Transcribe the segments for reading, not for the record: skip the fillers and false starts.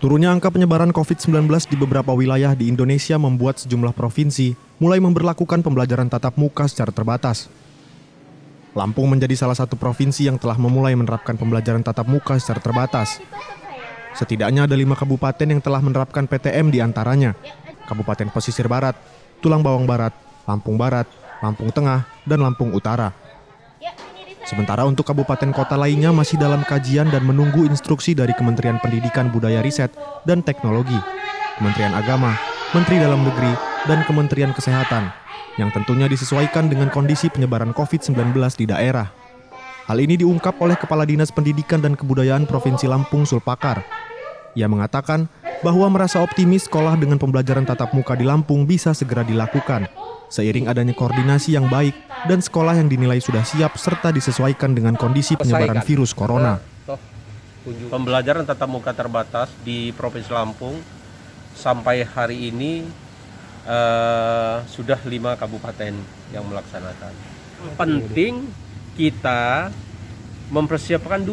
Turunnya angka penyebaran COVID-19 di beberapa wilayah di Indonesia membuat sejumlah provinsi mulai memberlakukan pembelajaran tatap muka secara terbatas. Lampung menjadi salah satu provinsi yang telah memulai menerapkan pembelajaran tatap muka secara terbatas. Setidaknya ada 5 kabupaten yang telah menerapkan PTM di antaranya, Kabupaten Pesisir Barat, Tulang Bawang Barat, Lampung Barat, Lampung Tengah, dan Lampung Utara. Sementara untuk kabupaten kota lainnya masih dalam kajian dan menunggu instruksi dari Kementerian Pendidikan Budaya Riset dan Teknologi, Kementerian Agama, Menteri Dalam Negeri, dan Kementerian Kesehatan, yang tentunya disesuaikan dengan kondisi penyebaran COVID-19 di daerah. Hal ini diungkap oleh Kepala Dinas Pendidikan dan Kebudayaan Provinsi Lampung, Sulpakar. Ia mengatakan bahwa merasa optimis sekolah dengan pembelajaran tatap muka di Lampung bisa segera dilakukan, seiring adanya koordinasi yang baik dan sekolah yang dinilai sudah siap serta disesuaikan dengan kondisi penyebaran virus corona. Pembelajaran tatap muka terbatas di Provinsi Lampung sampai hari ini sudah 5 kabupaten yang melaksanakan. Penting kita mempersiapkan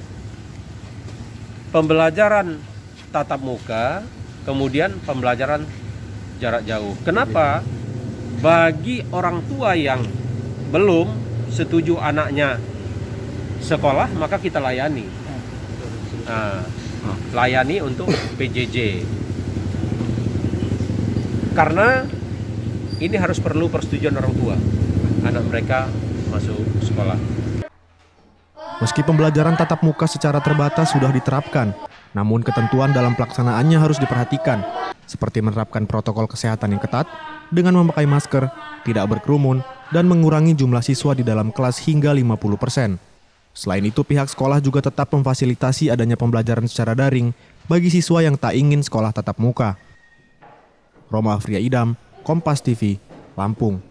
2. Pembelajaran tatap muka, kemudian pembelajaran jarak jauh. Kenapa? Bagi orang tua yang belum setuju anaknya sekolah, maka kita layani. Layani untuk PJJ. Karena ini harus perlu persetujuan orang tua, anak mereka masuk sekolah. Meski pembelajaran tatap muka secara terbatas sudah diterapkan, namun ketentuan dalam pelaksanaannya harus diperhatikan, seperti menerapkan protokol kesehatan yang ketat, dengan memakai masker, tidak berkerumun, dan mengurangi jumlah siswa di dalam kelas hingga 50%. Selain itu, pihak sekolah juga tetap memfasilitasi adanya pembelajaran secara daring bagi siswa yang tak ingin sekolah tatap muka. Roma Afria Idam, Kompas TV, Lampung.